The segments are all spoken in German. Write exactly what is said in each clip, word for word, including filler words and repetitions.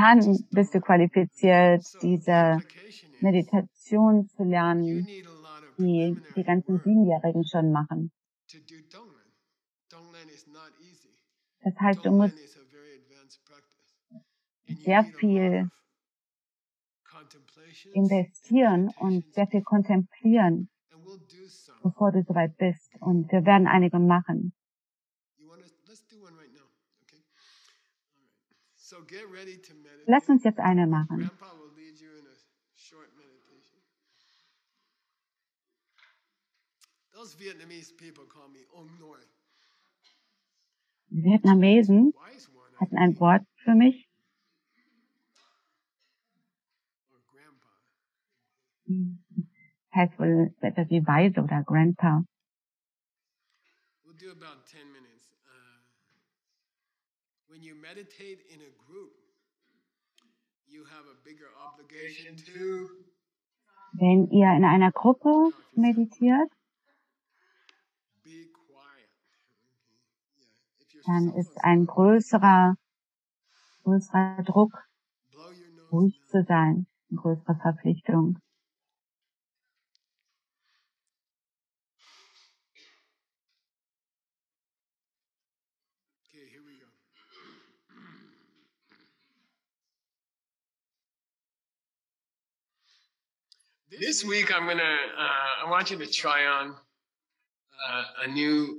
dann bist du qualifiziert, So the diese implication is Meditation zu you lernen, need a lot of die die preliminary ganzen work Siebenjährigen schon machen. to do Tonglen. Tonglen is not easy. Das heißt, du Tonglen musst is a very advanced practice. And you sehr need a lot viel of contemplations and investieren und meditations sehr viel before. kontemplieren, And we'll do some. bevor du soweit bist. Und wir werden einige machen. You want to, let's do one right now, okay? All right. So get ready to meditate. Lass uns jetzt eine machen. Grandpa will lead you in a short meditation. Those Vietnamese people call me Ong Noi. Die Vietnamesen Wise one, I hatten ein think. Wort für mich. Or grandpa. Heißt wohl so etwas wie Weise oder Grandpa. We'll do about ten minutes. Uh, when you meditate in a group, you have a bigger obligation to Wenn ihr in einer Gruppe meditiert, be quiet. Okay. Yeah. If you're dann solo, ist it's ein not. größerer, größerer Druck, Blow your nose ruhig now. zu sein, eine größere Verpflichtung. Okay, here we go. This week I'm gonna. Uh, I want you to try on uh, a new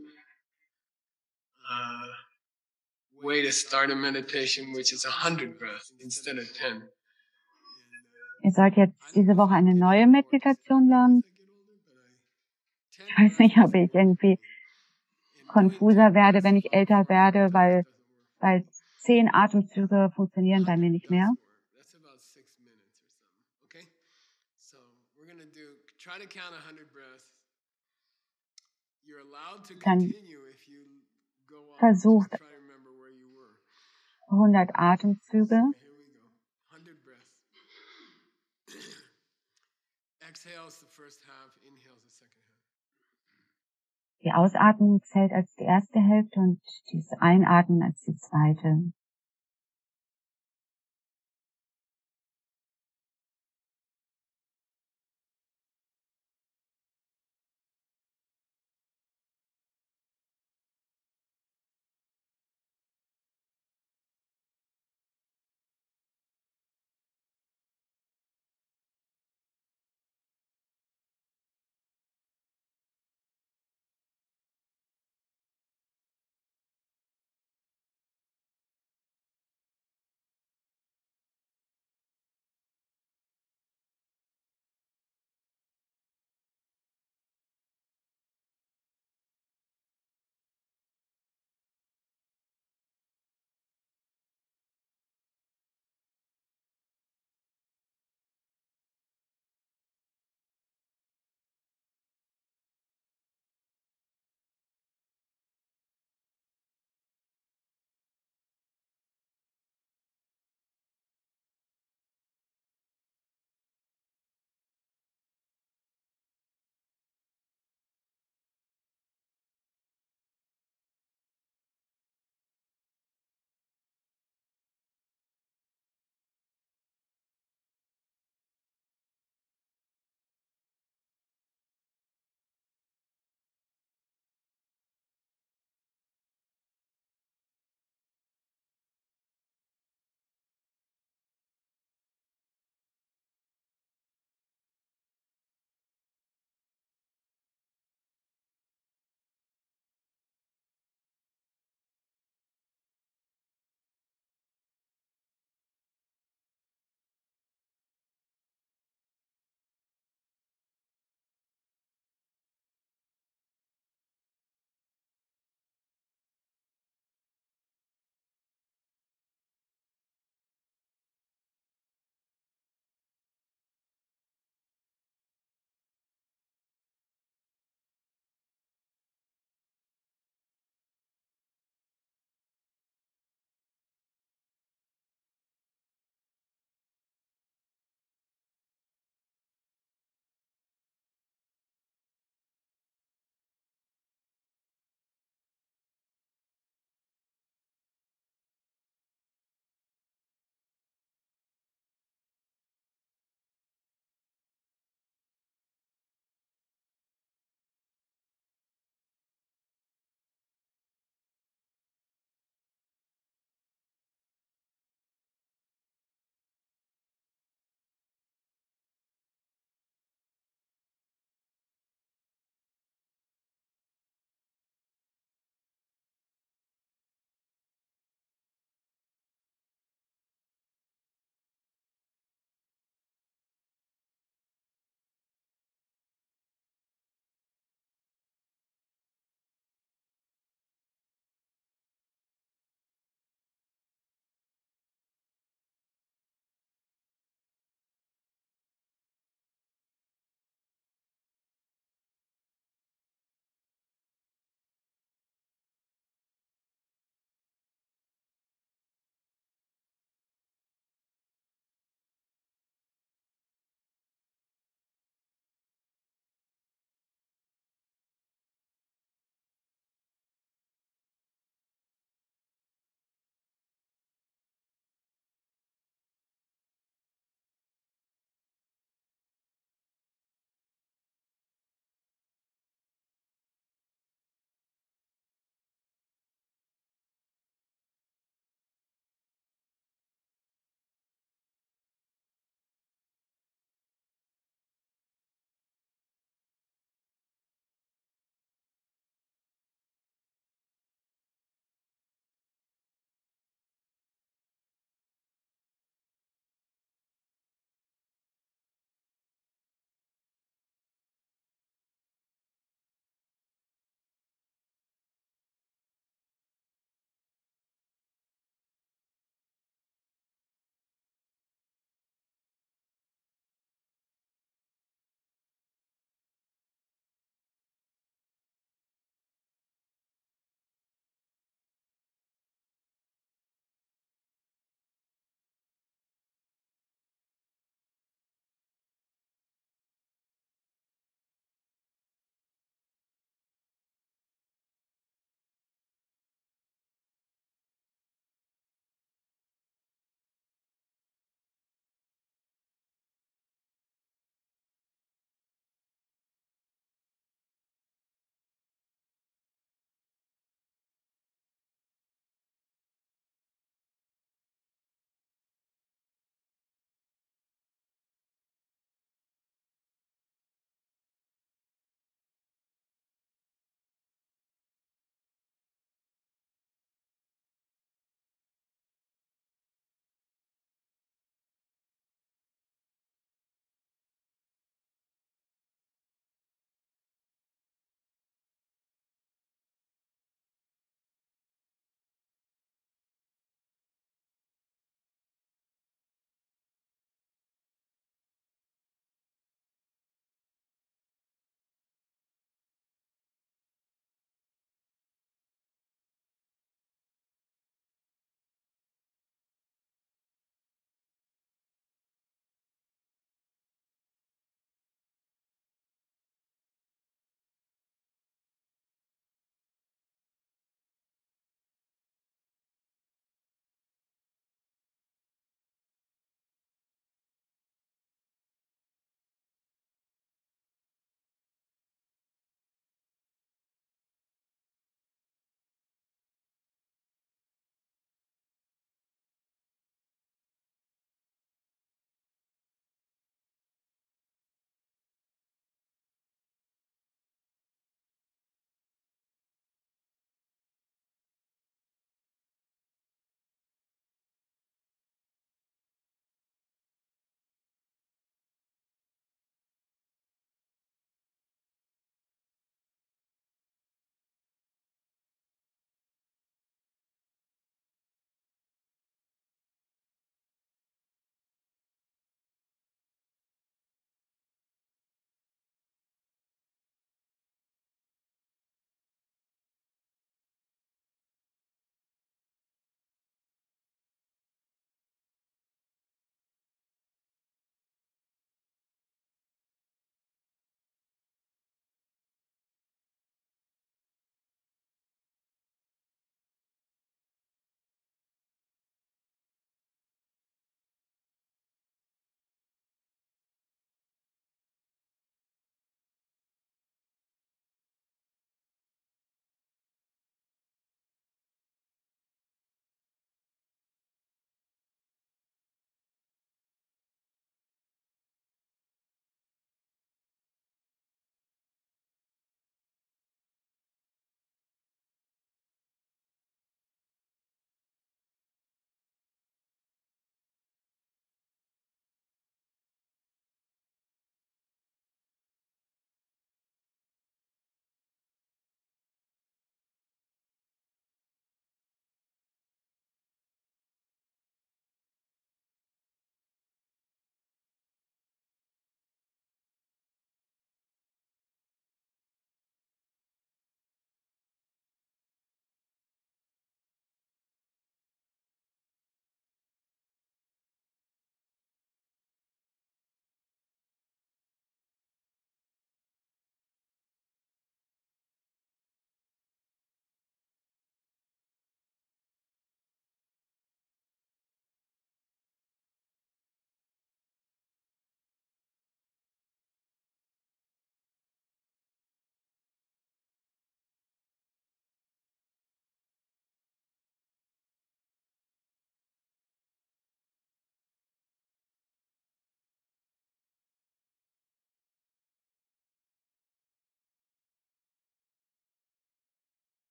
uh, way to start a meditation, which is a hundred breaths instead of ten. Ihr sollt jetzt diese Woche eine neue Meditation lernen. Ich weiß nicht, ob ich irgendwie konfuser werde, wenn ich älter werde, weil, weil zehn Atemzüge funktionieren bei mir nicht mehr. That's about six minutes or something. Okay, so we're gonna do. Try to count a hundred breaths. You're allowed to Dann continue if you go off. versucht Just try to remember where you were. hundert Atemzüge. So here we go. Hundred breaths. Exhales the first half. Inhales the second half. Die Ausatmung zählt als die erste Hälfte und das Einatmen als die zweite.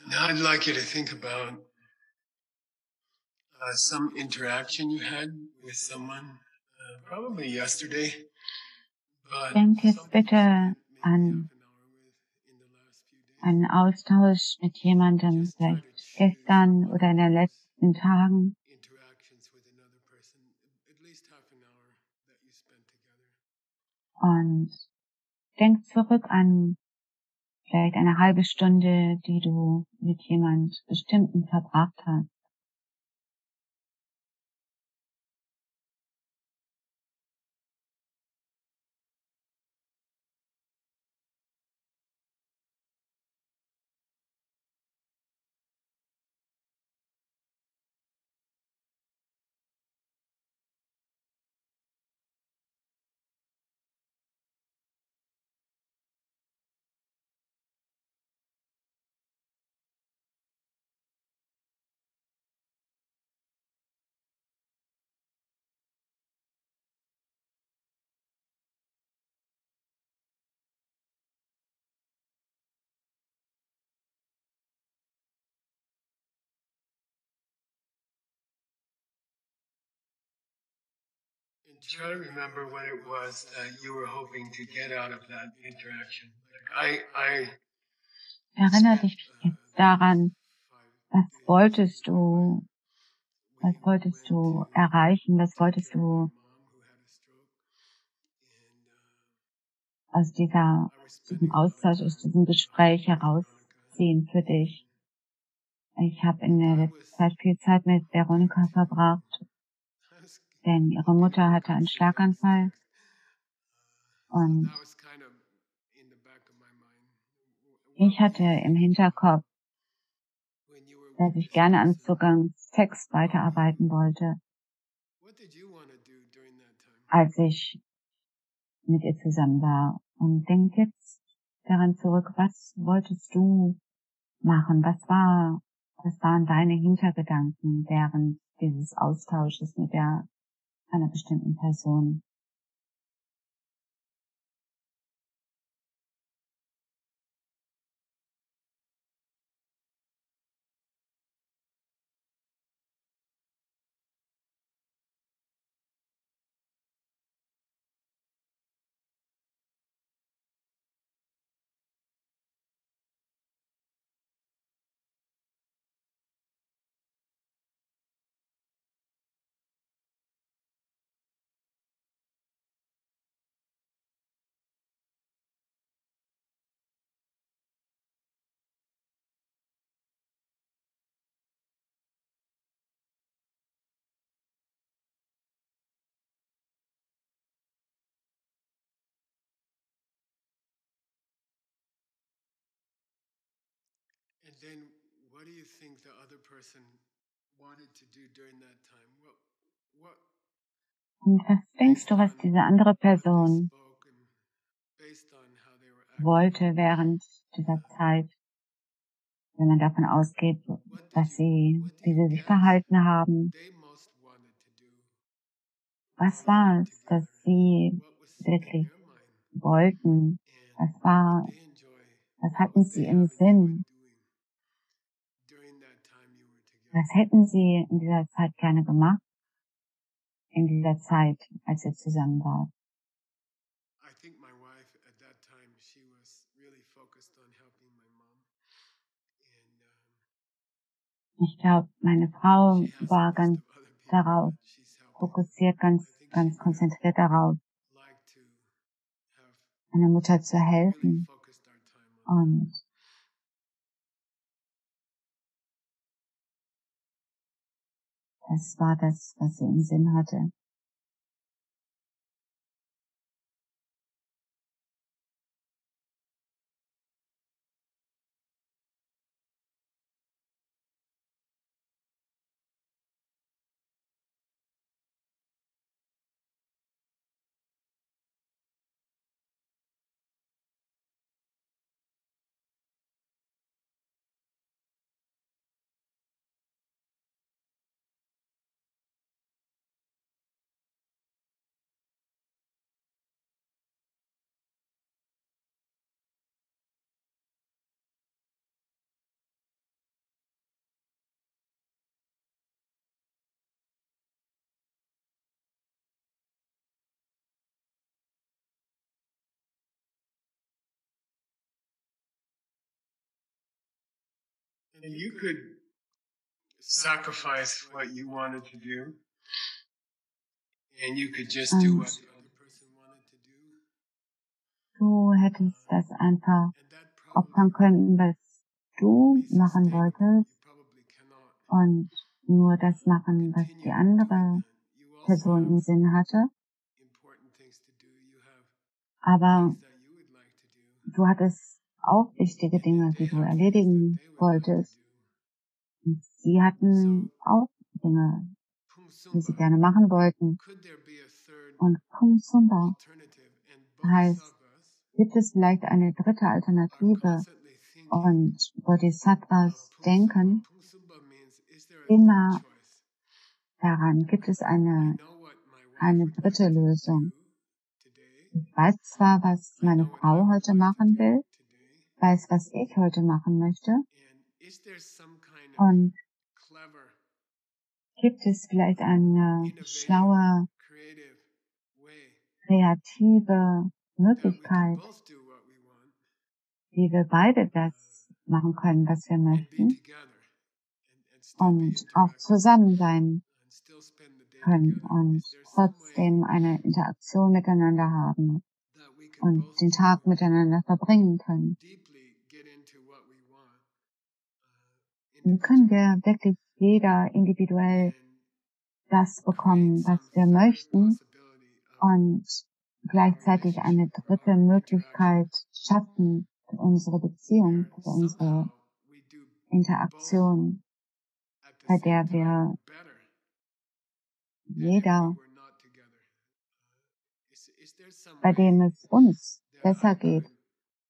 Now I'd like you to think about uh, some interaction you had with someone, uh, probably yesterday, but Denk jetzt something you bitte spent maybe half an an hour with in the last few days. einen Austausch mit jemandem, Just try to vielleicht choose gestern one oder of in den those letzten Tagen, interactions with another person, at least half an hour that you spent together. und denk zurück an vielleicht eine halbe Stunde, die du mit jemand Bestimmten verbracht hast. And try to remember what it was that you were hoping to get out of that interaction. Like I, I Erinnere spent dich uh, jetzt daran, five was days wolltest with my wife. du, We was wolltest went du to erreichen, was take wolltest care of my du mom who had a stroke, and uh, aus dieser, I was diesem spending a lot of Austausch, aus time diesem uh, Gespräch with Veronica, herausziehen für and dich? Ich habe in der I letzten was Zeit viel Zeit mit hoping Veronika to, verbracht, I was denn ihre hoping to Mutter make hatte her einen send me this Schlaganfall text. Uh, so und that was kind of in the back of my mind. ich What were hatte you im thinking Hinterkopf, when you were dass with ich this gerne an person? Zugangstext What were you, weiterarbeiten wollte, what did you want to do during that time? als ich mit ihr zusammen war. Und denk jetzt daran zurück, was wolltest du machen? Was war, was waren deine Hintergedanken während dieses Austausches mit der, einer bestimmten Person? And then what do you think the other person wanted to do during that time? What, what, Und was denkst based du, was on diese andere what they Person spoke and based on how they were acting, wollte während dieser Zeit, wenn man davon ausgeht, what did dass you, sie, what do wie you sie sich guess verhalten haben? they most wanted to do Was while they were war es, dass together? sie What was in wirklich their mind? wollten? And Was what would war, they enjoy? was What hatten would sie they im have enjoyed Sinn? doing during that time you were Was together? hätten sie in dieser Zeit gerne gemacht? In dieser Zeit, als ihr zusammen wart? I think my wife at that time, she was really focused on helping my mom. And um, Ich glaube, meine Frau she has a war list ganz of other people darauf that she's helping. fokussiert, ganz, I think she ganz would have konzentriert darauf, liked to have meiner Mutter zu really helfen. focused our time on that. Und das war das, was sie im Sinn hatte. And you could sacrifice what you wanted to do, and you could just do what Und the other person wanted to do. du hättest das einfach And that opfern probably können, was du be machen sustainable. wolltest You probably cannot und nur das machen, was die continue doing andere that. You also Person have im Sinn hatte. important things to do. You have Aber things that you would like to do. du hattest auch wichtige And then Dinge, they die du have things that erledigen they would like to wolltest. do. Und sie hatten So, auch Dinge, die sie Pumsumba, gerne machen wollten. could there be a third Und Pum Sumba alternative? And heißt, bodhisattvas gibt es vielleicht eine dritte are Alternative? constantly thinking Und of Bodhisattvas Pumsumba. denken Pumsumba means, is there a third immer choice? daran, gibt es I eine, know what my wife eine would like dritte to Lösung. do today. Ich weiß zwar, was I meine know what I Frau would heute like to machen do will, today. weiß, was ich heute machen möchte. And is there some kind of Und clever, gibt es vielleicht eine innovative, schlaue, creative way kreative that we could Möglichkeit, both do what we want wie wir beide das machen können, was wir and be möchten together and, and still be und auch interactive zusammen sein and still spend the day können together? und Is there some way trotzdem eine Interaktion miteinander haben that we could und both den Tag do miteinander verbringen können? deeply get into what we want uh, Wie können individually wir wirklich jeder individuell and das create bekommen, some was wir third möchten possibility of und our gleichzeitig eine relationship, for dritte our interaction, Möglichkeit schaffen für unsere Beziehung, where für unsere somehow we do both Interaktion, at the bei same der time wir better than if we jeder, were not together. Uh, is, is there some bei dem way es uns that besser I geht, could,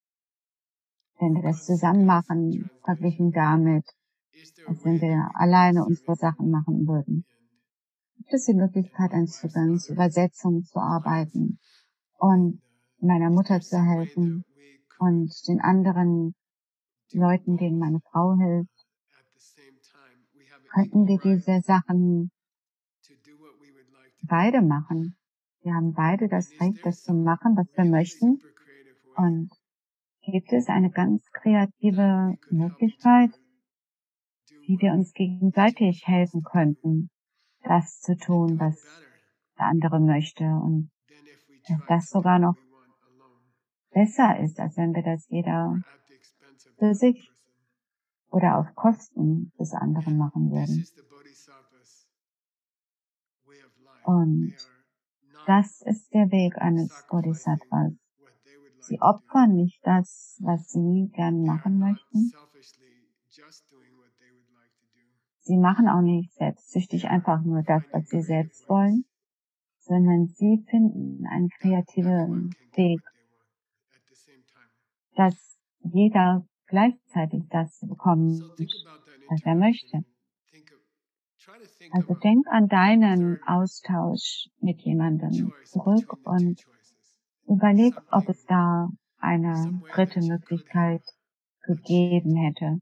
wenn wir could das think zusammen of machen, verglichen translation? damit, Is there a als wenn way that wir we could alleine translate unsere it? Sachen machen würden? And, Gibt es die and Möglichkeit, my an wife's Zugangs other Übersetzung zu clients, arbeiten and und meiner uh, is Mutter there zu some way helfen that we und could den anderen do Leuten, denen both meine Frau hilft? at the same time? We have an Könnten equal wir right diese Sachen to do what we would like to do. beide machen? Wir haben beide And das is Recht, there das zu some machen, was wir really möchten. super creative way Und gibt es eine ganz that kreative we could help each Möglichkeit, other do wie wir what uns each of gegenseitig us wants helfen to do könnten, das zu and tun, do it was better der andere möchte und than if we dass tried das to do sogar what noch we want alone besser ist, als wenn wir das jeder or at the expense of the für other sich person. oder auf Kosten des anderen And machen this würden. is the Bodhisattva's way of life. Und They are not das ist der Weg eines sacrificing Bodhisattvas. what they would Sie like to do. opfern nicht das, was sie gern They are machen not möchten. selfishly just doing what they would like to do. Sie machen auch nicht They selbstsüchtig are einfach nur das, finding was sie creative selbst wollen, ways sondern sie finden einen that everyone kreativen can get Weg, what they want at the same time. dass jeder gleichzeitig das So bekommt, think about that was er interaction möchte. and think of, try to think of Also a denk an deinen third Austausch mit jemandem choice zurück between the two und choices. überleg, ob Something, es da eine some way dritte that you could Möglichkeit have gegeben achieved hätte,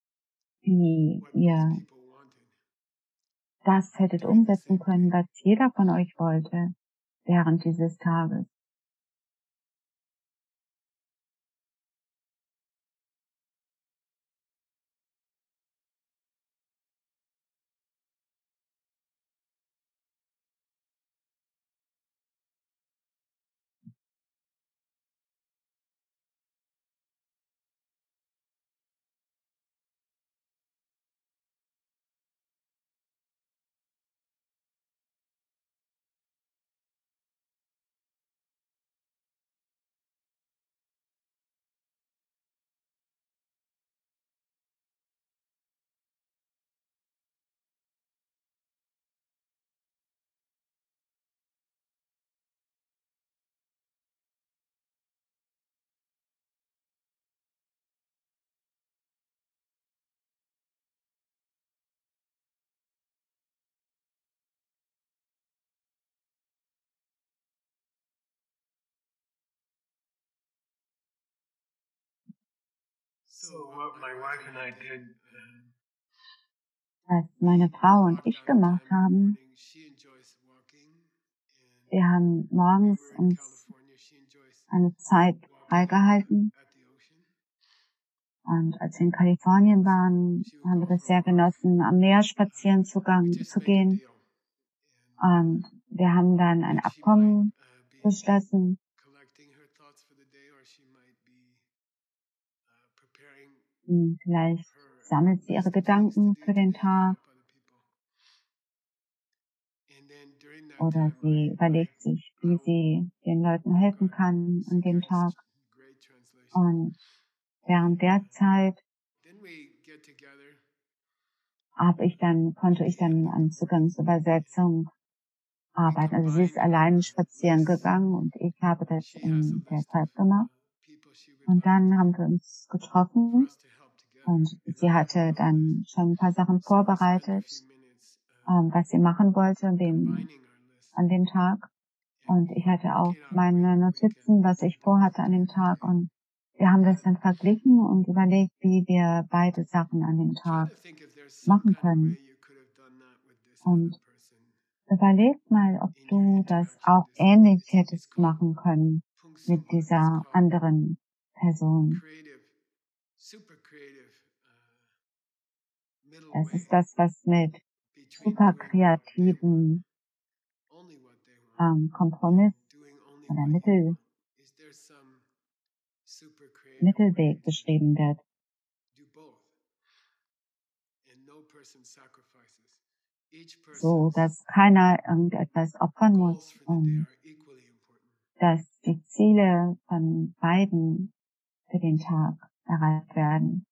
wie what both ihr people wanted das hättet during the umsetzen same können, day. was jeder von euch wollte während dieses Tages. So what my wife and I did, um, Was we meine Frau und blocked ich out a gemacht time in the haben, morning. She enjoys walking, and wir haben we morgens were in uns California. She enjoys eine Zeit walking at the, freigehalten at the ocean. Und als wir in Kalifornien waren, haben wir das sehr genossen, am Meer spazieren zu, gang, zu gehen. Und wir haben dann ein Abkommen geschlossen. Und vielleicht sammelt sie ihre Gedanken für den Tag. Oder sie überlegt sich, wie sie den Leuten helfen kann an dem Tag. Und während der Zeit habe ich dann, konnte ich dann an Zugangsübersetzung arbeiten. Also sie ist alleine spazieren gegangen und ich habe das in der Zeit gemacht. Und dann haben wir uns getroffen und sie hatte dann schon ein paar Sachen vorbereitet, ähm, was sie machen wollte an dem, an dem Tag. Und ich hatte auch meine Notizen, was ich vorhatte an dem Tag. Und wir haben das dann verglichen und überlegt, wie wir beide Sachen an dem Tag machen können. Und überleg mal, ob du das auch ähnlich hättest machen können mit dieser anderen Person. Das ist das, was mit super kreativen ähm, Kompromiss oder Mittel, Mittelweg beschrieben wird. So, dass keiner irgendetwas opfern muss und dass die Ziele von beiden für den Tag erreicht werden.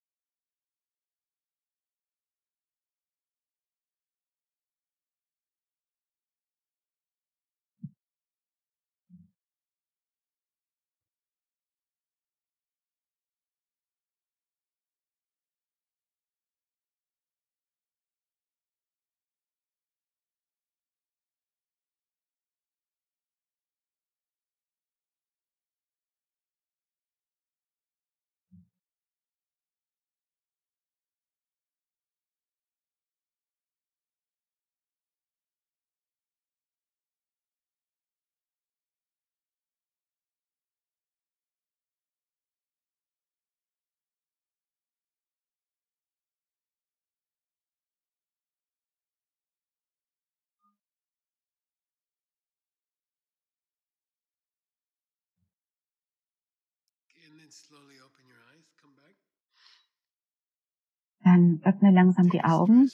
Dann öffne langsam die Augen.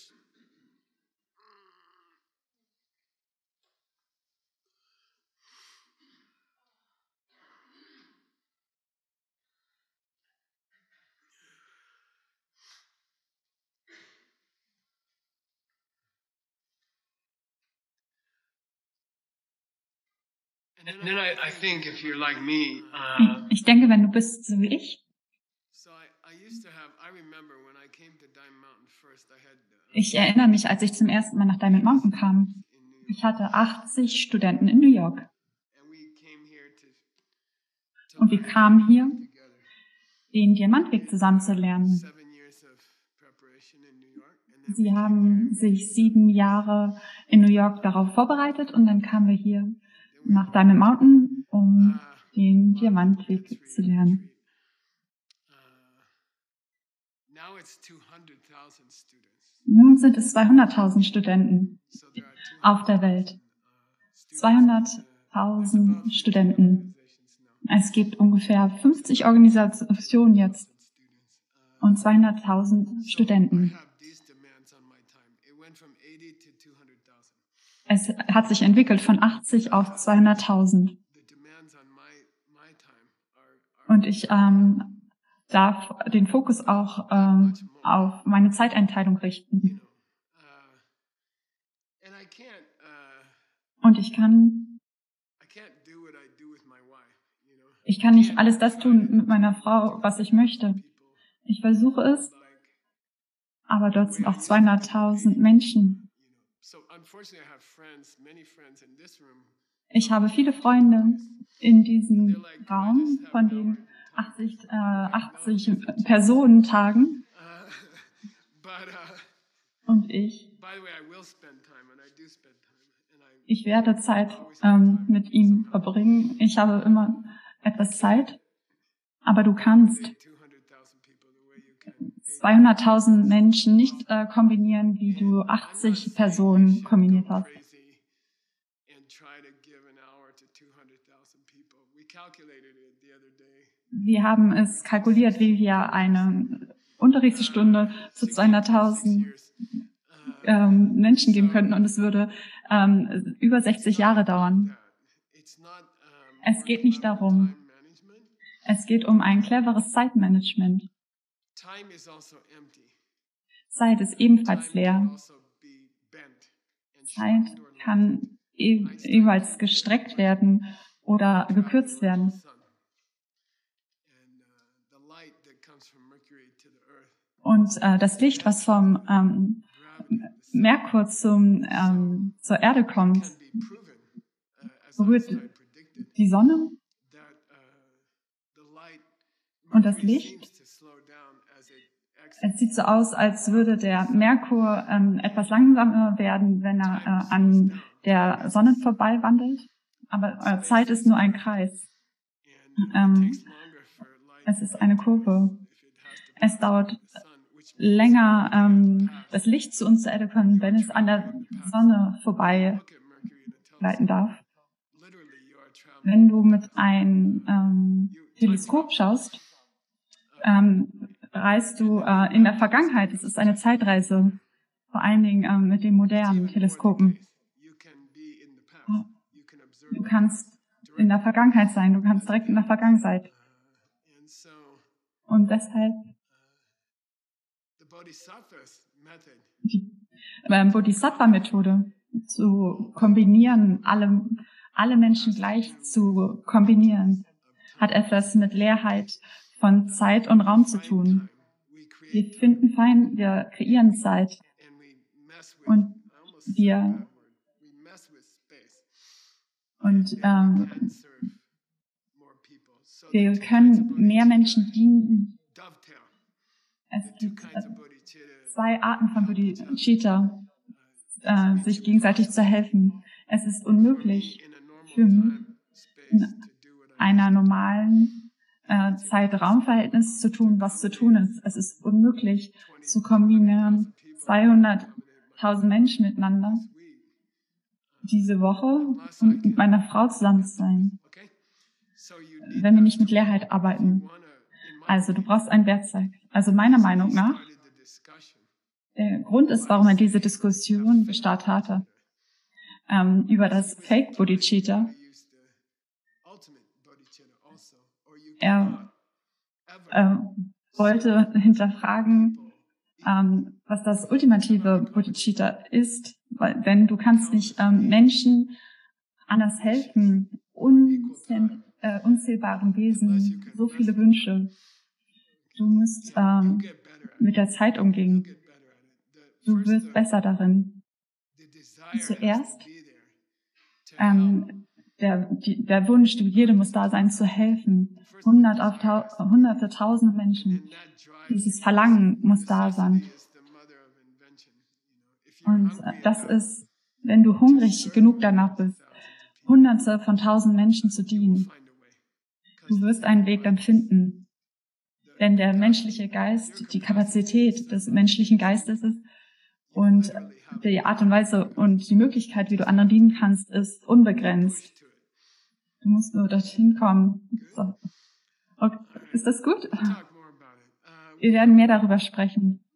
Ich denke, wenn du bist so wie ich, ich erinnere mich, als ich zum ersten Mal nach Diamond Mountain kam, ich hatte achtzig Studenten in New York. Und wir kamen hier, den Diamantweg zusammen zu lernen. Sie haben sich sieben Jahre in New York darauf vorbereitet und dann kamen wir hier nach Diamond Mountain, um den Diamantweg zu lernen. Nun sind es zweihunderttausend Studenten auf der Welt. zweihunderttausend Studenten. Es gibt ungefähr fünfzig Organisationen jetzt und zweihunderttausend Studenten. Es hat sich entwickelt von achtzig auf zweihunderttausend. Und ich ähm, darf den Fokus auch ähm, auf meine Zeiteinteilung richten. Und ich kann, ich kann nicht alles das tun mit meiner Frau, was ich möchte. Ich versuche es, aber dort sind auch zweihunderttausend Menschen. Ich habe viele Freunde in diesem Raum, von den achtzig, äh, achtzig Personentagen. Und ich, ich werde Zeit ähm, mit ihm verbringen. Ich habe immer etwas Zeit, aber du kannst zweihunderttausend Menschen nicht äh, kombinieren, wie du achtzig Personen kombiniert hast. Wir haben es kalkuliert, wie wir eine Unterrichtsstunde zu zweihunderttausend ähm, Menschen geben könnten, und es würde ähm, über sechzig Jahre dauern. Es geht nicht darum. Es geht um ein cleveres Zeitmanagement. Zeit ist ebenfalls leer. Zeit kann e jeweils gestreckt werden oder gekürzt werden. Und äh, das Licht, was vom ähm, Merkur zum, ähm, zur Erde kommt, berührt die Sonne. Und das Licht, es sieht so aus, als würde der Merkur ähm, etwas langsamer werden, wenn er äh, an der Sonne vorbei wandelt. Aber äh, Zeit ist nur ein Kreis. Ähm, es ist eine Kurve. Es dauert länger, ähm, das Licht zu uns zur Erde kommt, wenn es an der Sonne vorbei gleiten darf. Wenn du mit einem ähm, Teleskop schaust, ähm, reist du äh, in der Vergangenheit. Es ist eine Zeitreise, vor allen Dingen ähm, mit den modernen Teleskopen. Du kannst in der Vergangenheit sein, du kannst direkt in der Vergangenheit. Und deshalb die äh, Bodhisattva-Methode zu kombinieren, alle, alle Menschen gleich zu kombinieren, hat etwas mit Leerheit von Zeit und Raum zu tun. Wir finden fein, wir kreieren Zeit und wir und ähm, wir können mehr Menschen dienen. Es gibt zwei Arten von Bodhicitta, äh, sich gegenseitig zu helfen. Es ist unmöglich für mich, in einer normalen äh, Zeit-Raum-Verhältnis zu tun, was zu tun ist. Es ist unmöglich zu kombinieren, zweihunderttausend Menschen miteinander diese Woche und mit meiner Frau zusammen zu sein, wenn wir nicht mit Leerheit arbeiten. Also du brauchst ein Werkzeug. Also meiner Meinung nach, der Grund ist, warum er diese Diskussion gestartet hatte, ähm, über das Fake Bodhicitta. Er äh, wollte hinterfragen, ähm, was das ultimative Bodhicitta ist, weil wenn du kannst nicht ähm, Menschen anders helfen, unzähl äh, unzählbaren Wesen, so viele Wünsche. Du musst ähm, mit der Zeit umgehen. Du wirst besser darin. Zuerst ähm, der, die, der Wunsch, die Begierde muss da sein, zu helfen. Hundert auf tau hunderte, tausende Menschen. Dieses Verlangen muss da sein. Und das ist, wenn du hungrig genug danach bist, hunderte von tausend Menschen zu dienen. Du wirst einen Weg dann finden. Denn der menschliche Geist, die Kapazität des menschlichen Geistes ist und die Art und Weise und die Möglichkeit, wie du anderen dienen kannst, ist unbegrenzt. Du musst nur dorthin kommen. So. Okay. Ist das gut? Wir werden mehr darüber sprechen.